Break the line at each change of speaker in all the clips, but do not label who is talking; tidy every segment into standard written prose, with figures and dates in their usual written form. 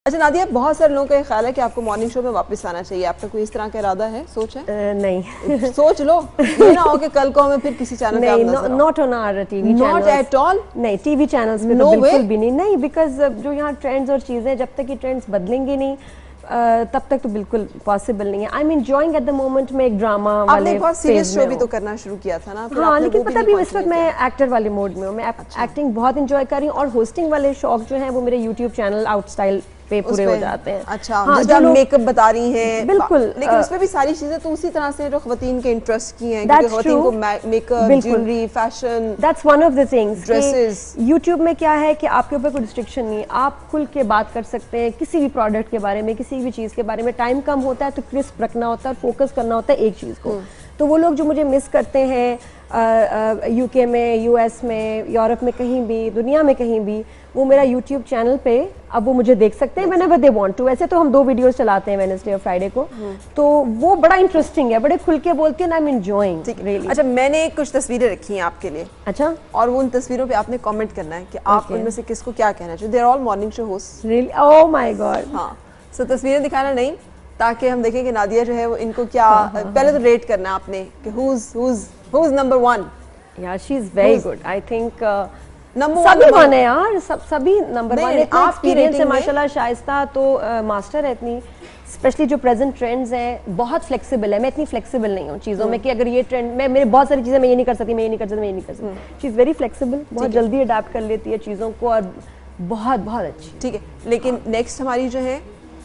अच्छा नादिया, बहुत सारे लोगों का ये ख्याल है कि आपको मॉर्निंग शो में वापस आना चाहिए, आपका कोई इस तरह का इरादा है, सोच है?
नहीं
सोच लो, ये ना हो कि कल को हमें फिर किसी चैनल पे आप नजर आओ।
Not on our TV channels,
not at all.
नहीं, टीवी चैनल्स पे तो बिल्कुल भी नहीं, बिकॉज जो यहाँ ट्रेंड्स और चीजें, जब तक ये ट्रेंड्स बदलेंगे नहीं तब तक तो बिल्कुल पॉसिबल नहीं है। I am enjoying at the moment में एक ड्रामा वाले
आपने बहुत सीरियस शो भी तो करना शुरू किया था ना?
हाँ, लेकिन पता भी इस वक्त मैं एक्टर वाले मोड में हूँ, मैं एक्टिंग बहुत इंजॉय कर रही हूँ, और होस्टिंग वाले शौक जो हैं वो मेरे यूट्यूब चैनल आउट स्टाइल पे पूरे हो जाते हैं।
अच्छा, हाँ, जो मेकअप बता रही हैं,
बिल्कुल,
लेकिन उसमें भी सारी चीजें तो उसी तरह से जो ख्वातीन के इंटरेस्ट की हैं, क्योंकि ख्वातीन को makeup, jewellery, fashion,
that's one of the things.
Dresses.
YouTube में क्या है कि आपके ऊपर कोई रिस्ट्रिक्शन नहीं है, आप खुल के बात कर सकते हैं किसी भी प्रोडक्ट के बारे में, किसी भी चीज़ के बारे में। टाइम कम होता है तो क्रिस्प रखना होता है, फोकस करना होता है एक चीज़ को। तो वो लोग जो मुझे मिस करते हैं यूके में, यूएस में, यूरोप में, कहीं भी, दुनिया में कहीं भी, वो मेरा यूट्यूब चैनल पे अब वो मुझे देख सकते हैं व्हेनेवर दे वांट टू। वैसे तो हम 2 वीडियोस चलाते हैं वेडनेसडे और फ्राइडे को, तो वो बड़ा इंटरेस्टिंग है, बड़े खुल के बोलते हैं, आई एम एंजॉयिंग रियली।
अच्छा, मैंने कुछ तस्वीरें रखी हैं आपके लिए।
अच्छा,
और वो उन तस्वीरों पे आपने कमेंट करना है कि आप उनमें से किसको क्या कहना चाहिए। They are all morning show host.
Really? Oh my god.
हाँ, सो तस्वीरें दिखाना नहीं, ताकि हम देखें कि नादिया जो है वो इनको क्या, पहले तो रेट करना है आपने कि who's number 1।
यार she is very good, I think
number
सभी वन है यार, सभी नंबर 1 है।
आपकी
एक्सपीरियंस है
रेटिंग
माशाल्लाह। शाइस्ता तो मास्टर है इतनी, स्पेशली जो प्रेजेंट ट्रेंड्स हैं, बहुत फ्लेक्सिबल है। मैं इतनी फ्लेक्सिबल नहीं हूँ चीज़ों में कि अगर ये ट्रेंड, मैं मेरे बहुत सारी चीज़ें मैं ये नहीं कर सकती, मैं ये नहीं कर सकती, मैं ये नहीं कर सकती। शी इज़ वेरी फ्लेक्सिबल, बहुत जल्दी अडाप्ट कर लेती है चीज़ों को, और बहुत बहुत अच्छी।
ठीक है, लेकिन नेक्स्ट हमारी जो है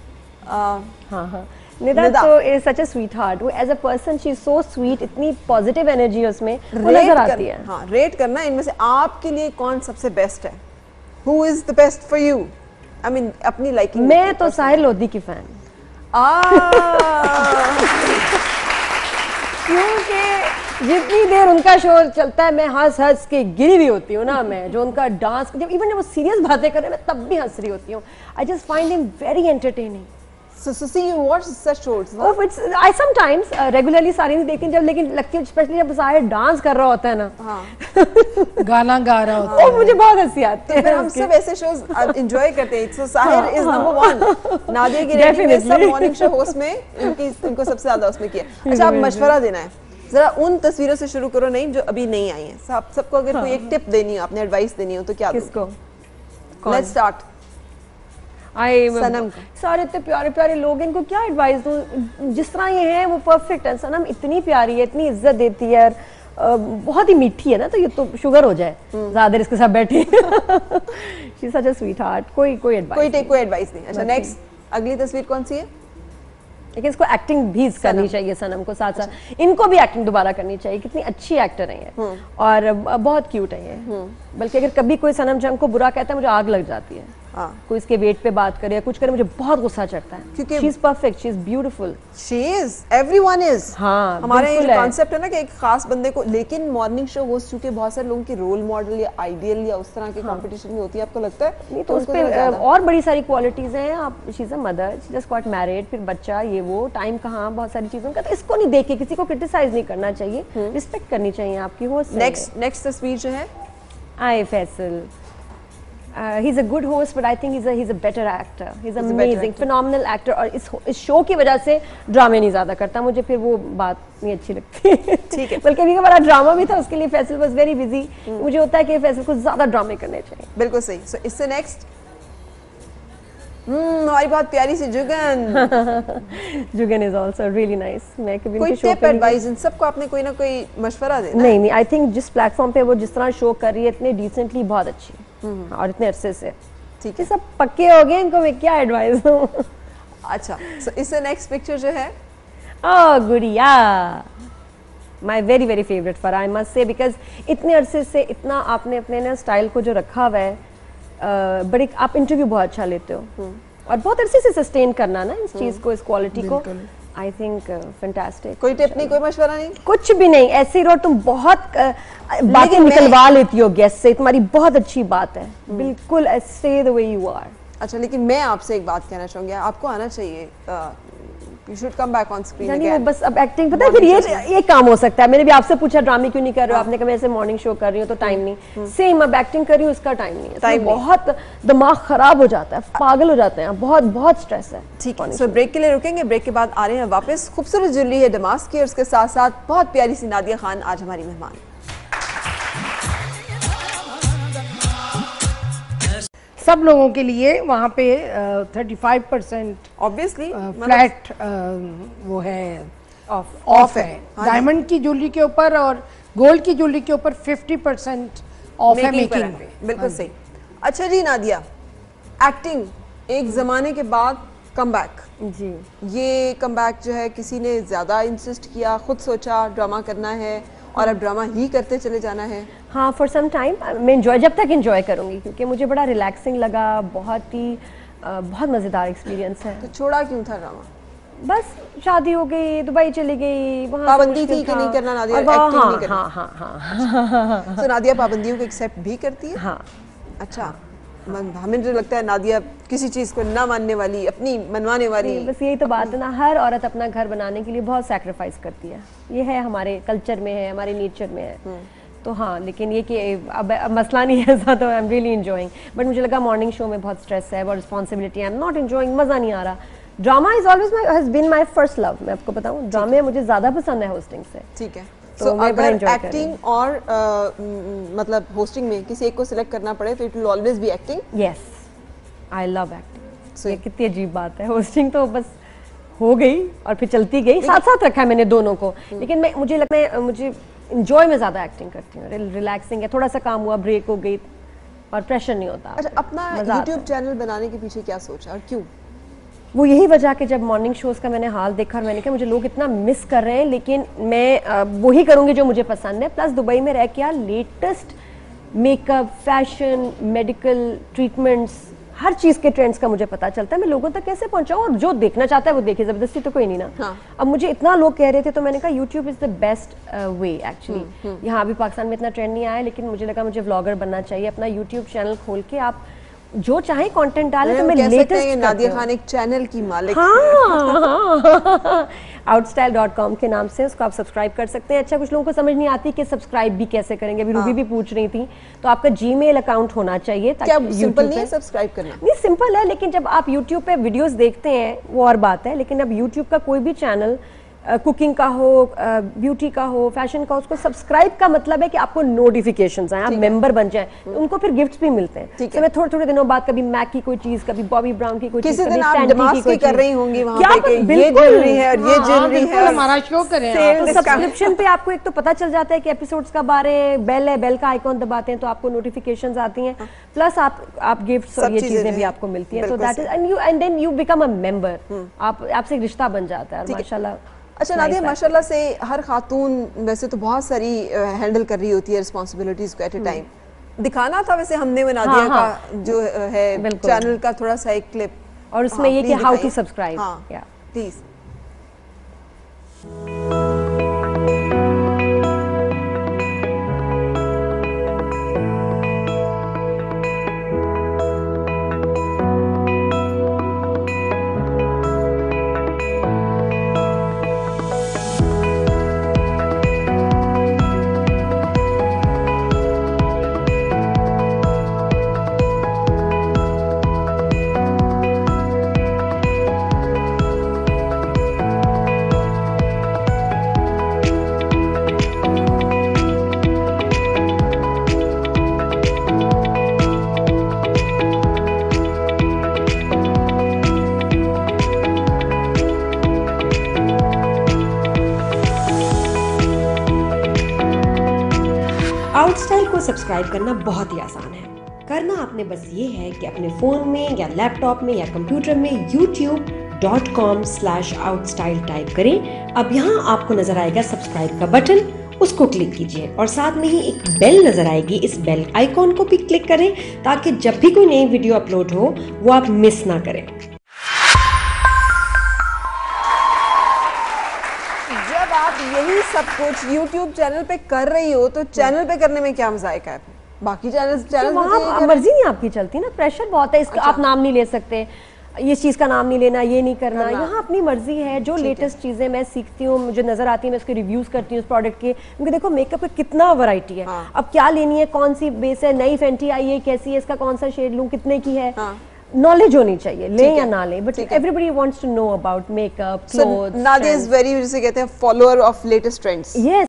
हाँ, निदा तो is such a sweetheart. वो as a person she is so sweet, इतनी पॉजिटिव एनर्जी उसमें नजर आती है।
हाँ, रेट करना इनमें से आपके लिए कौन सबसे बेस्ट है? Who is the best for you? I mean अपनी लाइकिंग।
मैं तो साहिर लोधी की फैन, क्योंकि जितनी देर उनका शो चलता है मैं हंस हंस के गिरी हुई होती हूँ ना। मैं जो उनका डांस, जब इवन जब वो सीरियस बातें कर रहे हैं मैं तब भी हंस रही होती हूँ। I just find him very entertaining.
So see you watch such shows?
Oh, I sometimes regularly सारी नहीं देखती जब, लेकिन लगती है स्पेशली जब साहिर डांस कर रहा होता है ना,
हाँ। गाना गा रहा होता
है, मुझे बहुत हंसी आती है।
तो फिर हम सब ऐसे शोज एंजॉय करते हैं। So Sahir is number 1। Nadia की रेटिंग में सब मॉर्निंग शो होस्ट में इनको सबसे ज्यादा उसमें किया। अच्छा, आप मशवरा देना है जरा उन तस्वीरों से शुरू करो, नहीं जो अभी नहीं आई हैं। सबको अगर कोई एक टिप देनी हो, आपने एडवाइस देनी हो तो क्या?
किसको?
Let's start.
सनम, सारे इतने प्यारे प्यारे लोग, इनको क्या एडवाइस दूं? जिस तरह ये है वो परफेक्ट है। सनम इतनी प्यारी है, इतनी इज्जत देती है, बहुत ही मीठी है ना, तो ये तो शुगर हो जाए ज्यादा देर इसके साथ बैठी। She is such a sweetheart. कोई
एडवाइस नहीं। अच्छा, नेक्स्ट अगली तस्वीर कौन सी है?
लेकिन इसको एक्टिंग भी करनी चाहिए सनम को, साथ साथ इनको भी एक्टिंग दोबारा करनी चाहिए। कितनी अच्छी एक्टर है ये, और बहुत क्यूट है ये। बल्कि अगर कभी कोई सनम जंग को बुरा कहता है मुझे आग लग जाती है। कोई इसके वेट पे बात करे या कुछ करे, मुझे बहुत गुस्सा चढ़ता है, क्योंकि she is perfect, she is beautiful,
she is, everyone is.
हाँ,
हमारे ये कॉन्सेप्ट है ना कि एक खास बंदे को, लेकिन मॉर्निंग शो होस्ट चूंकि बहुत सारे लोगों की रोल मॉडल या आइडियल या उस तरह के कंपटीशन में होती है, आपको लगता है?
नहीं, तो उस पे और बड़ी सारी क्वालिटीज हैं। आप, she is a mother, she just got married, फिर बच्चा, ये वो, टाइम कहाँ, बहुत सारी चीजों का। तो इसको नहीं देख के किसी को क्रिटिसाइज नहीं करना चाहिए, रिस्पेक्ट करनी चाहिए आपकी होस्ट।
नेक्स्ट तस्वीर जो है,
आई Faisal. He's a good host, but I think he's a better actor. He's amazing, phenomenal actor. और इस शो की वजह से ड्रामे नहीं ज्यादा करता, मुझे फिर वो बात नहीं अच्छी लगती।
ठीक है,
बल्कि अभी हमारा ड्रामा भी था, उसके लिए फैसल वाज वेरी बिजी। मुझे होता है कि फैसल को ज्यादा ड्रामे करने चाहिए।
बिल्कुल सही। सो इससे नेक्स्ट हमारी बहुत प्यारी सी Jugan.
Jugan is also really nice. मैं कभी
कोई टिप एडवाइस इन सबको आपने कोई ना कोई मशवरा देना?
नहीं, आई थिंक जिस प्लेटफॉर्म पे वो जिस तरह शो कर रही है, इतने डिसेंटली, बहुत अच्छी, और इतने अरसे से,
ठीक है,
सब पक्के हो गए, इनको मैं क्या एडवाइस दूं?
अच्छा, सो इससे नेक्स्ट पिक्चर जो है,
oh Gudiya, my very very favourite for, I must say, because इतने अरसे से इतना आपने अपने ना स्टाइल को जो रखा हुआ है, बड़े आप इंटरव्यू बहुत अच्छा लेते हो, और बहुत अरसे से सस्टेन करना ना इस चीज को, इस क्वालिटी को, आई थिंक फैंटास्टिक।
कोई टिप नहीं, कोई मशवरा नहीं?
कुछ भी नहीं, ऐसे ही रहो। तुम बहुत बातें निकलवा लेती हो गेस्ट से, तुम्हारी बहुत अच्छी बात है, बिल्कुल stay the way you are.
अच्छा, लेकिन मैं आपसे एक बात कहना चाहूंगी, आपको आना चाहिए You should come back on screen
यानी
again.
बस अब एक्टिंग पता है फिर ये काम हो सकता है। मैंने भी आपसे पूछा ड्रामे क्यों नहीं कर रहे हो, आपने कहा मैं ऐसे मॉर्निंग शो कर रही हूँ तो टाइम नहीं। सेम अब एक्टिंग कर रही हूँ, उसका टाइम नहीं है।
Time नहीं।
बहुत दिमाग खराब हो जाता है, पागल हो जाते हैं, बहुत स्ट्रेस है।
ठीक है, सो ब्रेक के लिए रुकेंगे, ब्रेक के बाद आ रहे हैं वापस। खूबसूरत ज्वेलरी है डमास की और उसके साथ साथ बहुत प्यारी सी नादिया खान आज हमारी मेहमान।
सब लोगों के लिए वहाँ पे 35%
ऑब्वियसली
फ्लैट वो है ऑफ है। डायमंड की ज्वेलरी के ऊपर और गोल्ड की ज्वेलरी के ऊपर 50% ऑफ है मेकिंग पे।
बिल्कुल सही। अच्छा जी नादिया, एक्टिंग एक जमाने के बाद कमबैक,
जी
ये कमबैक जो है किसी ने ज्यादा इंसिस्ट किया, खुद सोचा ड्रामा करना है और अब ड्रामा ही करते चले जाना है?
हाँ, फॉर सम टाइम मैं एंजॉय, जब तक एंजॉय करूँगी, क्योंकि मुझे बड़ा रिलैक्सिंग लगा, बहुत मज़ेदार एक्सपीरियंस है।
तो छोड़ा क्यों था ड्रामा?
बस शादी हो गई, दुबई चली गई, वहाँ
पाबंदी थी कि नहीं करना नादिया, एक्टिंग नहीं करनी?
हाँ।
तो नादिया पाबंदियों को एक्सेप्ट भी करती है?
हाँ।
अच्छा, हमें जो लगता है नादिया किसी चीज़ को ना मानने वाली, अपनी मनवाने वाली।
बस यही तो बात है ना, हर औरत अपना घर बनाने के लिए बहुत सैक्रिफाइस करती है, ये है हमारे कल्चर में है, हमारे नेचर में है। तो हाँ, लेकिन ये कि अब मसला नहीं है ऐसा, तो I am really enjoying. But मुझे लगा मॉर्निंग शो में बहुत स्ट्रेस है, बहुत responsibility, I am not enjoying, मज़ा नहीं आ रहा। Drama is always has been my first love. मैं आपको बताऊँ, ड्रामे मुझे ज़्यादा पसंद है होस्टिंग से।
ठीक है,
तो मैं बड़ा
अगर
enjoy
एक्टिंग और मतलब होस्टिंग में किसी एक को सिलेक्ट करना पड़े तो it will always be acting.
Yes, I love acting. ये कितनी अजीब बात है, होस्टिंग तो बस हो गई और फिर चलती गई, साथ साथ रखा है मैंने दोनों को। लेकिन मुझे लगता है मुझे इंजॉय में ज़्यादा एक्टिंग करती हूँ, रिलैक्सिंग है, थोड़ा सा काम हुआ, ब्रेक हो गई और प्रेशर नहीं होता।
अच्छा, अपना यूट्यूब चैनल बनाने के पीछे क्या सोचा और क्यों?
वो यही वजह कि जब मॉर्निंग शोज़ का मैंने हाल देखा और मैंने कहा मुझे लोग इतना मिस कर रहे हैं, लेकिन मैं वही करूँगी जो मुझे पसंद है। प्लस दुबई में रह के यार latest makeup, fashion, medical treatments, हर चीज़ के ट्रेंड्स का मुझे पता चलता है। मैं लोगों तक कैसे पहुँचाऊँ, और जो देखना चाहता है वो देखे, ज़बरदस्ती तो कोई नहीं ना।
हाँ।
अब मुझे इतना लोग कह रहे थे तो मैंने कहा YouTube is the best way actually. यहाँ अभी पाकिस्तान में इतना ट्रेंड नहीं आया, लेकिन मुझे लगा मुझे व्लॉगर बनना चाहिए। अपना यूट्यूब चैनल खोल के आप जो चाहे कंटेंट डालें, तो मैं लेटेस्ट
नादिया खान एक चैनल की मालिक।
हाँ, outstyle.com के नाम से उसको आप सब्सक्राइब कर सकते हैं। अच्छा, कुछ लोगों को समझ नहीं आती कि सब्सक्राइब भी कैसे करेंगे, अभी रूबी भी पूछ रही थी। तो आपका जीमेल अकाउंट होना चाहिए।
क्या सिंपल नहीं है सब्सक्राइब करना?
नहीं, सिंपल है, लेकिन जब आप यूट्यूब पे वीडियोस देखते हैं वो और बात है। लेकिन अब यूट्यूब का कोई भी चैनल, कुकिंग का हो, ब्यूटी का हो, फैशन का, उसको सब्सक्राइब का मतलब है कि आपको नोटिफिकेशंस आए, आप मेंबर बन जाएं, उनको फिर गिफ्ट्स भी मिलते हैं। तो मैं थोड़े दिनों बाद कभी मैक की कोई चीज, कभी बॉबी ब्राउन की कोई चीज,
किसी दिन आप डमास की कर रही होंगी वहां पे कि ये ज्वेलरी है और ये ज्वेलरी है,
हमारा शो करें।
तो सब्सक्रिप्शन पे आपको एक तो पता चल जाता है कि एपिसोड्स कब आ रहे हैं, बेल है, बेल का आइकॉन दबाते हैं तो आपको नोटिफिकेशंस आती हैं, प्लस आप गिफ्ट्स और ये चीजें भी आपको मिलती हैं। तो that is and then you become a member, आपसे एक रिश्ता बन जाता है। और माशाल्लाह।
अच्छा नादिया, माशाल्लाह से हर खातून वैसे तो बहुत सारी हैंडल कर रही होती है रिस्पॉन्सिबिलिटीज को एट ए टाइम। दिखाना था वैसे हमने वो नादिया का जो है चैनल का थोड़ा सा एक क्लिप,
और उसमें ये कि हाउ टू सब्सक्राइब।
हाँ प्लीज।
आउटस्टाइल को सब्सक्राइब करना बहुत ही आसान है। करना आपने बस ये है कि अपने फ़ोन में या लैपटॉप में या कंप्यूटर में youtube.com/outstyle टाइप करें। अब यहाँ आपको नजर आएगा सब्सक्राइब का बटन, उसको क्लिक कीजिए और साथ में ही एक बेल नजर आएगी, इस बेल आइकॉन को भी क्लिक करें ताकि जब भी कोई नई वीडियो अपलोड हो वो आप मिस ना करें।
जब आप यही सब कुछ YouTube चैनल पे कर रही हो तो चैनल पे करने में क्या मजायका है? बाकी चैनल
वहाँ मर्जी नहीं आपकी चलती ना, प्रेशर बहुत है, इसका आप नाम नहीं ले सकते। ये चीज़ का नाम नहीं लेना, ये नहीं करना, यहाँ अपनी मर्जी है। जो लेटेस्ट चीज़ें मैं सीखती हूँ, मुझे नजर आती है, मैं उसके रिव्यूज करती हूँ उस प्रोडक्ट के, क्योंकि देखो मेकअप का कितना वैरायटी है। अब क्या लेनी है, कौन सी बेस है, नई फेंटी आई है कैसी है, इसका कौन सा शेड लूँ, कितने की है, नॉलेज होनी चाहिए, ले या ना ले, but everybody wants to know about makeup, clothes.
Nadia is very, जिसे कहते हैं, follower of latest trends.
Yes